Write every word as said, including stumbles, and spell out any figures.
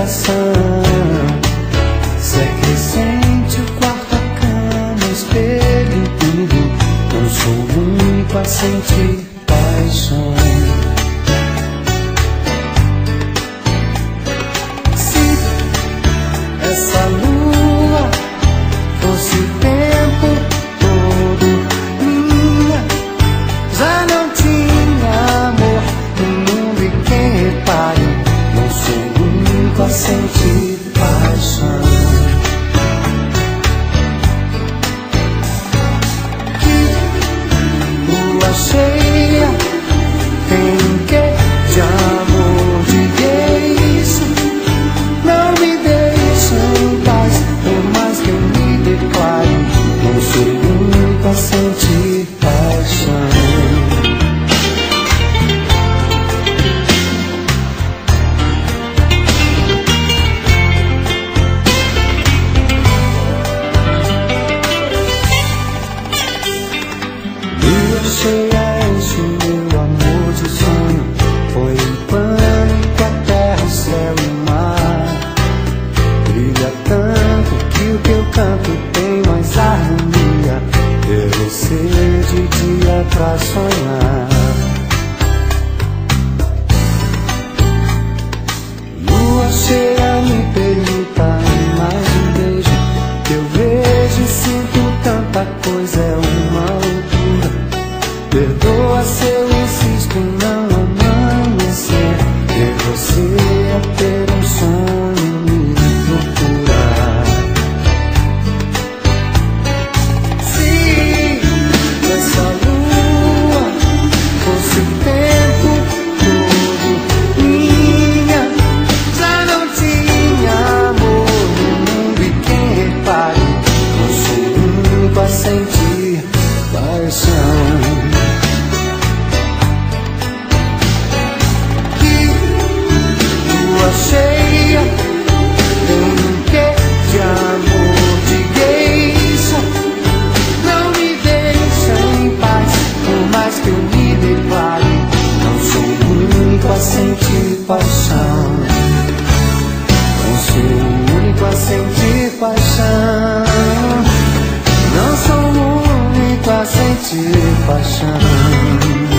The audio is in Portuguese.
coração. Se é crescente o quarto, a cama, o espelho, tudo. Não sou o único a sentir paixão. Se essa lua fosse o tempo todo minha, já não tinha amor no mundo. E quem repare, não sou o único a sentir paixão. Lua cheia tem um quê de amor, de isso não me deixa em paz. Por mais que eu me declare, não sou o único a sentir paixão. Lua cheia enche o meu amor de sonho. Põe em pânico a terra, o céu e o mar. Brilha tanto que o que eu canto tem mais harmonia. É você de dia pra sonhar. Lua cheia, me permita mais um beijo. Que eu vejo e sinto tanta coisa, é uma loucura. Perdoa se eu insisto em não amanhecer. Ver você é ter um sonho, me procurar. Se essa lua fosse o tempo todo minha, já não tinha amor no mundo. E quem repare, não sou o único a sentir paixão. Lua cheia tem um quê de amor, de geisha, não me deixa em paz. Por mais que eu me declare, não sou o único a sentir paixão. Não sou o único a sentir paixão. Não sou o único a sentir paixão.